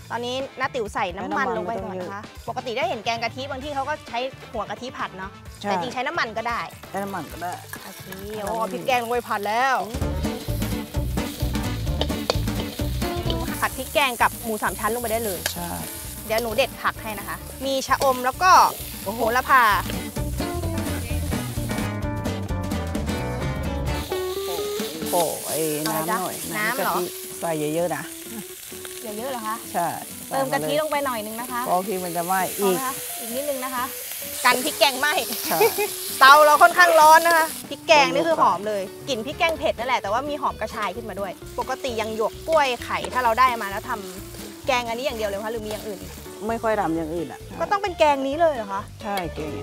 ตอนนี้น้าติ๋วใส่น้ำมันลงไปก่อนนะคะปกติได้เห็นแกงกะทิบางที่เขาก็ใช้หัวกะทิผัดเนาะแต่จริงใช้น้ำมันก็ได้ใช้น้ำมันก็ได้โอเคโอ้พริกแกงลงไปผัดแล้วผัดพริกแกงกับหมูสามชั้นลงไปได้เลยใช่เดี๋ยวหนูเด็ดผักให้นะคะมีชะอมแล้วก็โหระพาโอ้ไอ้น้ำหน่อยน้ำเหรอใส่เยอะๆนะเยอะๆเหรอคะใช่เติมกะทิลงไปหน่อยนึงนะคะเพราะที่มันจะไหม้อีกนิดนึงนะคะกันพริกแกงไหม้เตาเราค่อนข้างร้อนนะคะพริกแกงนี่คือหอมเลยกลิ่นพริกแกงเผ็ดนั่นแหละแต่ว่ามีหอมกระชายขึ้นมาด้วยปกติยังหยวกกล้วยไข่ถ้าเราได้มาแล้วทำแกงอันนี้อย่างเดียวเลยคะหรือมีอย่างอื่นไม่ค่อยทำอย่างอื่นอ่ะก็ต้องเป็นแกงนี้เลยเหรอคะใช่แกง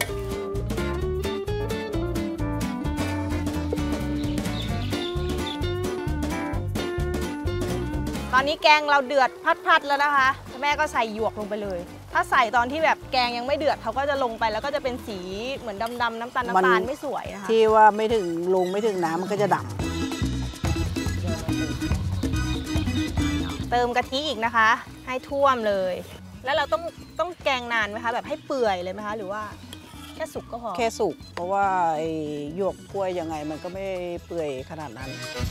ตอนนี้แกงเราเดือดพัดๆแล้วนะคะแม่ก็ใส่หยวกลงไปเลยถ้าใส่ตอนที่แบบแกงยังไม่เดือดเขาก็จะลงไปแล้วก็จะเป็นสีเหมือนดำๆน้ำตาลไม่สวยนะคะที่ว่าไม่ถึงน้ำมันก็จะดำเติมกะทิอีกนะคะให้ท่วมเลยแล้วเราต้องแกงนานไหมคะแบบให้เปื่อยเลยไหมคะหรือว่าแค่สุกก็พอแค่สุกเพราะว่าไอ้หยวกกล้วยยังไงมันก็ไม่เปื่อยขนาดนั้น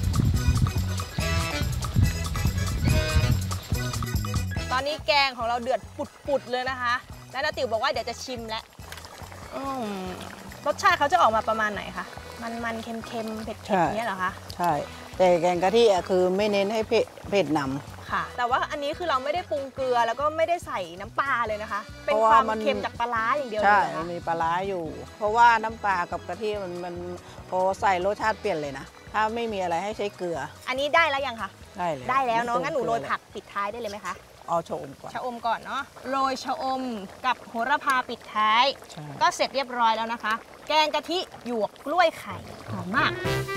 ตอนนี้แกงของเราเดือดปุดๆเลยนะคะแล้วน้าติ๋วบอกว่าเดี๋ยวจะชิมแล้วรสชาติเขาจะออกมาประมาณไหนคะมันเค็มๆเผ็ดๆเนี่ยเหรอคะใช่แต่แกงกะทิคือไม่เน้นให้เผ็ดนำค่ะแต่ว่าอันนี้คือเราไม่ได้ปรุงเกลือแล้วก็ไม่ได้ใส่น้ำปลาเลยนะคะเป็นความเค็มจากปลาร้าอย่างเดียวเลยใช่มีปลาร้าอยู่เพราะว่าน้ำปลากับกะทิมันพอใส่รสชาติเปลี่ยนเลยนะถ้าไม่มีอะไรให้ใช้เกลืออันนี้ได้แล้วยังคะได้แล้วเนาะงั้นหนูโรยผักปิดท้ายได้เลยไหมคะเอาชะอมก่อนชะอมก่อนเนาะโรยชะอมกับโหระพาปิดท้ายก็เสร็จเรียบร้อยแล้วนะคะแกงกะทิหยวกกล้วยไข่หอมมาก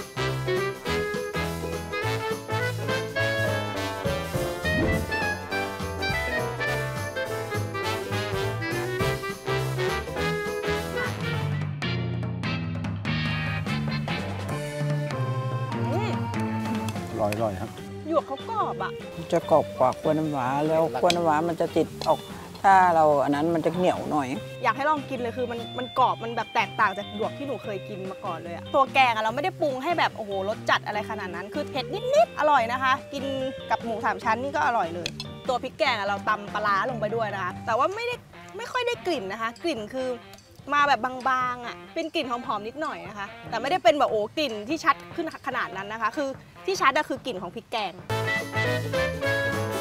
อร่อยครับหยวกเขากรอบอ่ะจะกรอบกว่ากล้วยน้ำว้าแล้วกล้วยน้ำว้ามันจะติดออกถ้าเราอันนั้นมันจะเหนียวหน่อยอยากให้ลองกินเลยคือมันกรอบมันแบบแตกต่างจากหยวกที่หนูเคยกินมาก่อนเลยอะตัวแกงอะเราไม่ได้ปรุงให้แบบโอ้โหรสจัดอะไรขนาดนั้นคือเผ็ดนิดๆอร่อยนะคะกินกับหมูสามชั้นนี่ก็อร่อยเลยตัวพริกแกงอะเราตำปลาร้าลงไปด้วยนะคะแต่ว่าไม่ค่อยได้กลิ่นนะคะกลิ่นคือมาแบบบางๆอะเป็นกลิ่นหอมๆนิดหน่อยนะคะแต่ไม่ได้เป็นแบบโอ้กลิ่นที่ชัดขึ้นขนาดนั้นนะคะคือที่ชัดอะคือกลิ่นของพริกแกง